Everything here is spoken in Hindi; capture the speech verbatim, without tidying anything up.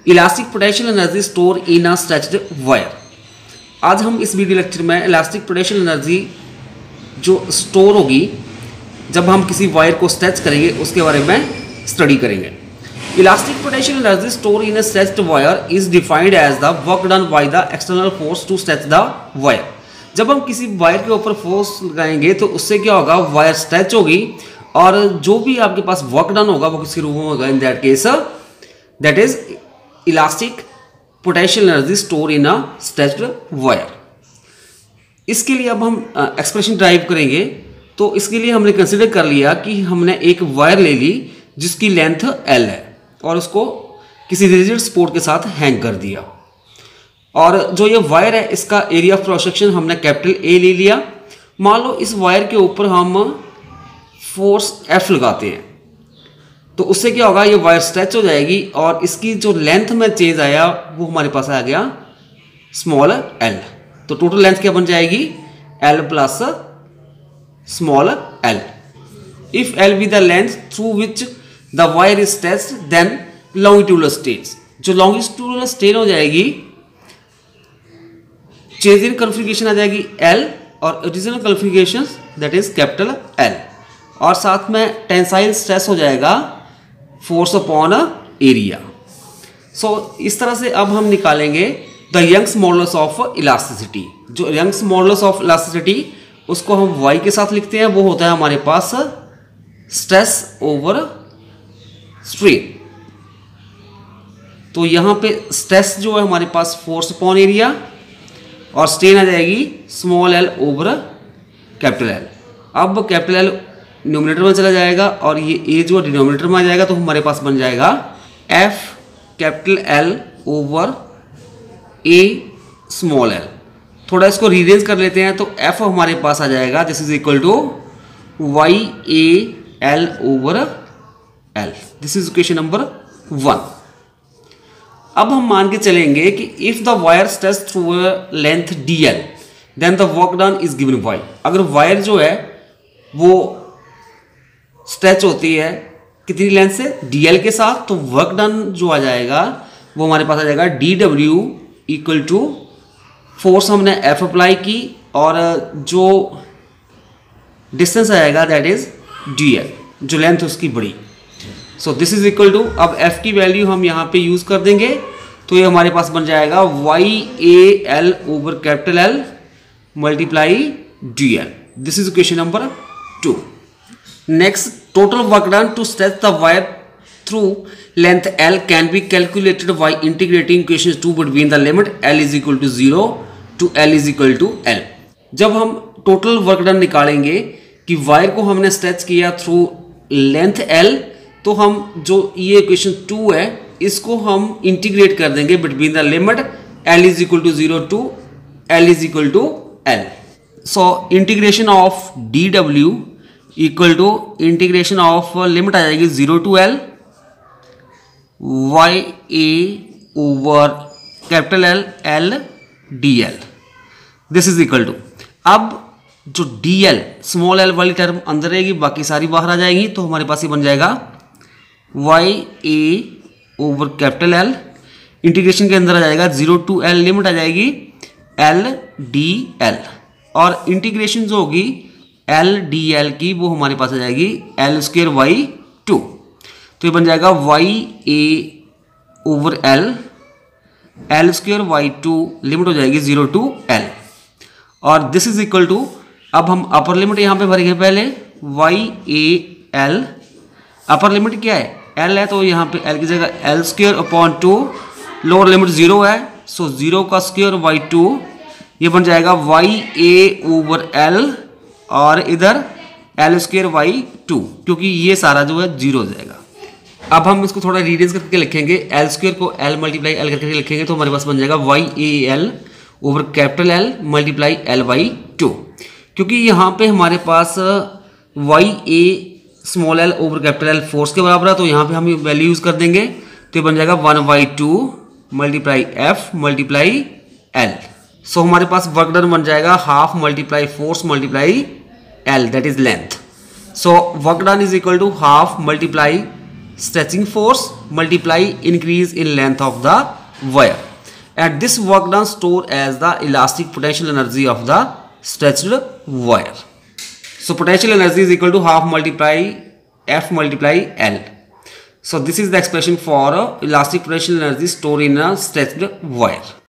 Elastic potential energy store in a stretched wire. आज हम इस वीडियो लेक्चर में इलास्टिक पोटेंशियल एनर्जी जो स्टोर होगी जब हम किसी वायर को स्ट्रेच करेंगे उसके बारे में स्टडी करेंगे। Elastic potential energy store in a stretched wire is defined as the work done by the external force to stretch the wire. जब हम किसी वायर के ऊपर फोर्स लगाएंगे तो उससे क्या होगा, वायर स्ट्रेच होगी और जो भी आपके पास वर्क डन होगा वो किसके रूप में होगा, in that case that is elastic potential energy store in a stretched wire. इसके लिए अब हम एक्सप्रेशन ड्राइव करेंगे। तो इसके लिए हमने कंसिडर कर लिया कि हमने एक वायर ले ली जिसकी लेंथ एल है और उसको किसी रिजिड सपोर्ट के साथ हैंग कर दिया, और जो ये वायर है इसका एरिया ऑफ क्रॉस सेक्शन हमने कैपिटल ए ले लिया। मान लो इस वायर के ऊपर हम फोर्स एफ लगाते हैं तो उससे क्या होगा, ये वायर स्ट्रेच हो जाएगी और इसकी जो लेंथ में चेंज आया वो हमारे पास आ गया स्मॉल एल। तो टोटल लेंथ क्या बन जाएगी, L plus small L. If L be the length through which the wire is stretched then longitudinal strain, जो लॉन्गिट्यूडल स्ट्रेन हो जाएगी चेंज इन कॉन्फ़िगरेशन आ जाएगी एल और original configuration that is capital L, और साथ में टेंसाइल स्ट्रेस हो जाएगा फोर्स अपॉन एरिया। सो इस तरह से अब हम निकालेंगे the Young's modulus of elasticity. जो यंग्स मॉडुलस ऑफ इलास्टिसिटी उसको हम वाई के साथ लिखते हैं, वो होता है हमारे पास स्ट्रेस ओवर स्ट्रेन। तो यहाँ पे स्ट्रेस जो है हमारे पास फोर्स अपॉन एरिया और स्ट्रेन आ जाएगी small L over capital L. अब कैपिटल एल न्यूमरेटर में चला जाएगा और ये ए जो डिनोमिनेटर में आ जाएगा, तो हमारे पास बन जाएगा F capital L over A small L. थोड़ा इसको रीअरेंज कर लेते हैं तो एफ हमारे पास आ जाएगा this is equal to Y A L over L. This is equation number one. अब हम मान के चलेंगे कि if the wire stretch through length D L then the work done is given by. अगर वायर जो है वो स्ट्रेच होती है कितनी लेंथ से, डीएल के साथ, तो वर्क डन जो आ जाएगा वो हमारे पास आ जाएगा D W equal to force हमने एफ अप्लाई की और जो डिस्टेंस आएगा दैट इज डीएल, जो लेंथ उसकी बड़ी। So this is equal to, अब एफ की वैल्यू हम यहाँ पे यूज कर देंगे तो ये हमारे पास बन जाएगा Y A L over capital L multiply D L. This is equation number two. Next, total work done to stretch the wire through length L can be calculated by integrating equations two between the limit L is equal to zero to L is equal to L। जब हम total work done निकालेंगे कि वायर को हमने स्ट्रेच किया थ्रू लेंथ L, तो हम जो ये इक्वेशन टू है इसको हम इंटीग्रेट कर देंगे between the limit L is equal to zero to L is equal to L। So integration of D W equal to integration of limit आ जाएगी zero to L Y A over capital L L D L. This is equal to, अब जो डी एल स्मॉल एल वाली टर्म अंदर रहेगी बाकी सारी बाहर आ जाएंगी, तो हमारे पास ये बन जाएगा Y A over capital L, integration के अंदर आ जाएगा जीरो टू एल, लिमिट आ जाएगी एल डी एल, और इंटीग्रेशन जो होगी एल डी एल की वो हमारे पास आ जाएगी एल स्क्वेयर वाई टू। तो ये बन जाएगा Y A over L L square by two, limit हो जाएगी जीरो टू एल, और दिस इज इक्वल टू, अब हम अपर लिमिट यहाँ पे भरेंगे पहले Y A L. Upper limit क्या है, एल है, तो यहाँ पे एल की जगह L square upon two, lower limit zero है सो जीरो का स्क्वेयर वाई टू, ये बन जाएगा वाई ए ओवर एल और इधर एल स्क्वेयर वाई टू, क्योंकि ये सारा जो है जीरो हो जाएगा। अब हम इसको थोड़ा रीअरेंज करके लिखेंगे, एल स्क्वेयर को एल मल्टीप्लाई एल करके लिखेंगे तो हमारे पास बन जाएगा Y A L over capital L multiply L by two, क्योंकि यहाँ पे हमारे पास Y A small L over capital L force के बराबर है, तो यहाँ पे हम वैल्यू यूज कर देंगे तो ये बन जाएगा one by two multiply F multiply L. So हमारे पास वर्क डन बन जाएगा half multiply force multiply L that is length. So work done is equal to half multiply stretching force multiply increase in length of the wire, and this work done stored as the elastic potential energy of the stretched wire. So potential energy is equal to half multiply F multiply L. So this is the expression for uh, elastic potential energy stored in a stretched wire.